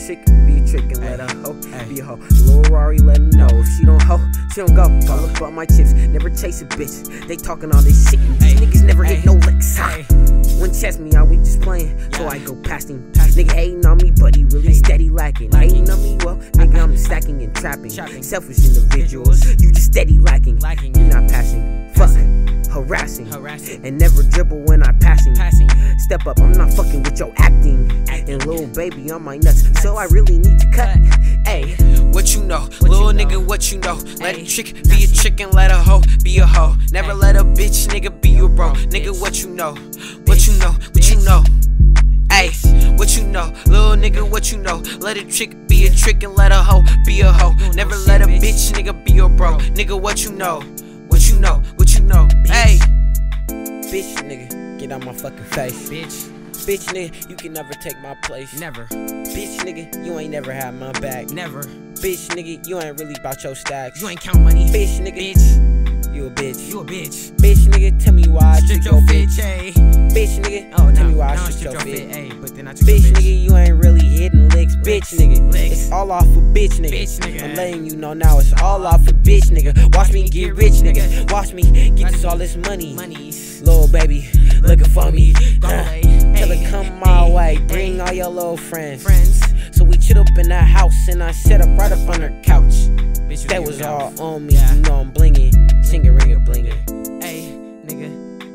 chick, be a trick, and let a hoe be a hoe. Lil Rari let her know if she don't hoe, she don't go. All about my chips, never chase a bitch. They talking all this shit, and these niggas never hit no licks. When chest me out, we just playing, so I go past him. Nigga hating on me, but he really steady lacking. Hating on me, well, nigga, I'm stacking and trapping. Selfish individuals, you just steady lacking. You not passing, fuck, harassing, and never dribble when I passing. Step up, I'm not fucking with your acting. And little baby on my nuts, so I really need to cut. Ayy, what you know, little nigga, what you know? Let a chick be a chick and let a hoe be a hoe. Never let a bitch nigga be your bro. Nigga, what you know? What you know? What you know? Ayy, what you know, little nigga, what you know? Let a chick be a trick and let a hoe be a hoe. Never let a bitch nigga be your bro. Nigga, what you know? What you know? What you know? Ayy, bitch nigga, get out my fucking face. Bitch nigga, you can never take my place. Never. Bitch nigga, you ain't never had my back. Never. Bitch nigga, you ain't really about your stacks. You ain't count money. Bitch nigga, you a bitch. You a bitch. Bitch nigga, tell me why I strip took your your bitch. bitch. Bitch nigga, tell me why I stripped your fit. bitch. But then I took Bitch your nigga, you ain't really hitting licks. Bitch nigga, Licks. it's all off for bitch nigga. Bitch nigga. I'm letting you know now it's all off for bitch nigga. Watch me get rich nigga. Watch me get this all this money. Little baby, looking for me. Tell her come my way, bring all your little friends. So we chill up in that house and I set up right up on her couch. That was all on me, you know I'm blinging. Sing a ring a blinging. Ayy, nigga.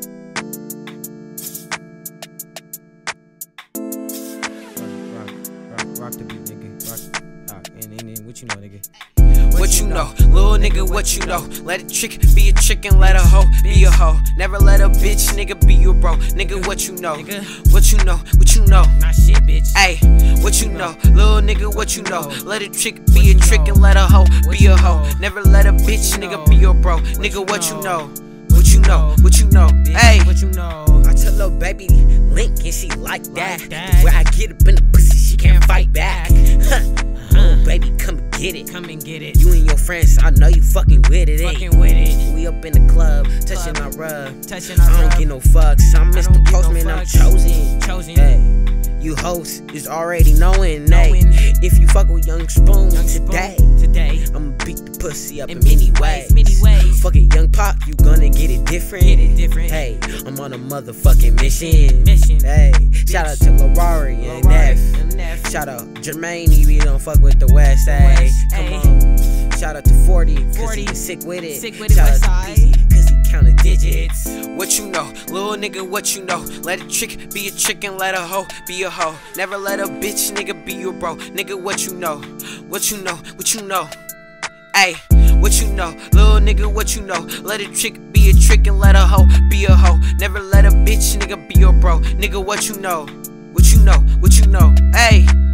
Rock the beat, nigga. Rock. And what you know, nigga? What you know, little nigga, what you know? Let a chick be a chick and let a hoe be a hoe. Never let a bitch nigga be your bro. Nigga, what you know? What you know? What you know? Not shit, bitch. Ayy, what you know, little nigga, what you know? Let a chick be a trick and let a hoe be a hoe. Never let a bitch nigga be your bro. Nigga, what you know? What you know? What you know? Ayy, what you know? I tell little baby link and she like that. The way I get up in the pussy, she can't fight back. Little baby, come and get it. Come and get it. You and your friends, I know you fucking with it. Fucking with it. We up in the club, touching our rub. I don't get no fucks. I'm Mr. Postman, I'm chosen. Hey, you host is already knowing. Hey, if you fuck with Young Spoon today, I'ma beat the pussy up in many ways. Fuck it, Young Pop, you gonna get it different. Hey, I'm on a motherfucking mission. Hey, shout out to Lil Rari and Neff. Shout out Jermaine, he don't fuck with the West. Hey, come on. Shout out to 40, cause he sick with it. Shout out to Easy, cause he counted digits. What you know, little nigga, what you know? Let a chick be a chick and let a hoe be a hoe. Never let a bitch nigga be your bro. Nigga, what you know? What you know? What you know? Ayy, what you know, little nigga, what you know? Let a chick be a trick and let a hoe be a hoe. Never let a bitch nigga be your bro. Nigga, what you know? What you know? What you know? Ayy.